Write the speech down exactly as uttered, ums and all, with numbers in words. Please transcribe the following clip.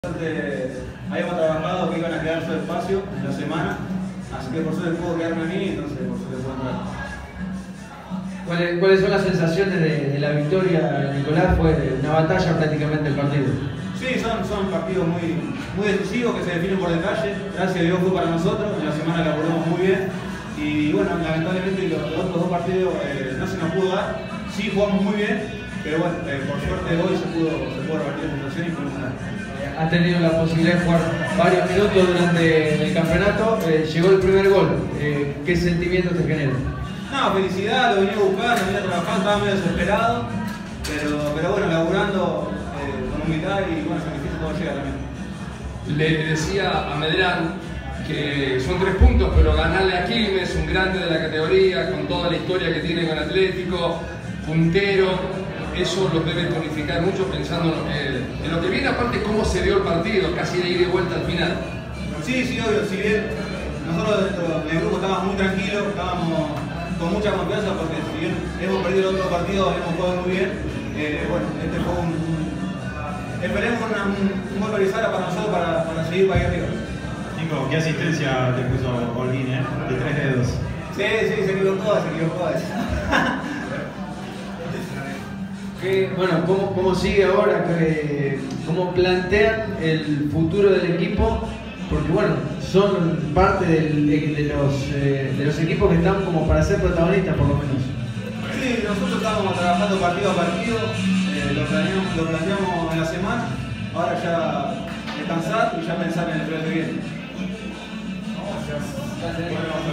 Habíamos trabajado que iban a quedar su espacio en la semana, así que por suerte puedo quedarme a mí, entonces por suerte puedo entrar. ¿Cuáles, ¿Cuáles son las sensaciones de, de la victoria, Nicolás? Fue una batalla prácticamente el partido. Sí, son, son partidos muy, muy decisivos que se definen por detalle. Gracias a Dios fue para nosotros, en la semana la abordamos muy bien. Y bueno, lamentablemente los, los otros dos partidos eh, no se nos pudo dar. Sí jugamos muy bien, pero bueno, eh, por suerte hoy se pudo, se pudo revertir la situación y pudimos ganar. Has tenido la posibilidad de jugar varios minutos durante el campeonato, eh, llegó el primer gol. Eh, ¿Qué sentimiento te genera? No, felicidad, lo venía buscando, venía trabajando, estaba medio desesperado, pero, pero bueno, laburando eh, con humildad y bueno, sacrificio todo llega también. Le decía a Medrán que son tres puntos, pero ganarle a Quilmes, un grande de la categoría, con toda la historia que tiene con Atlético, puntero, eso los debe tonificar mucho pensando en, en lo que viene, aparte cómo se dio el partido, casi de ida y vuelta al final. Sí, sí, obvio, si bien nosotros dentro del grupo estábamos muy tranquilos, estábamos con mucha confianza porque si bien hemos perdido el otro partido, hemos jugado muy bien, eh, bueno, este fue un, un esperemos una, un, un gol de Sara para nosotros para, para seguir para ahí arriba. Nico, ¿qué asistencia te puso Olguín, eh? De tres dedos. Sí, sí, se equivocó, se equivocó. ¿Qué, bueno, ¿cómo, ¿Cómo sigue ahora? ¿Qué, ¿Cómo plantean el futuro del equipo? Porque bueno, son parte del, de, los, eh, de los equipos que están como para ser protagonistas por lo menos. Sí, nosotros estamos trabajando partido a partido, eh, lo, planeamos, lo planeamos en la semana, ahora ya descansar y ya pensar en el proyecto que viene.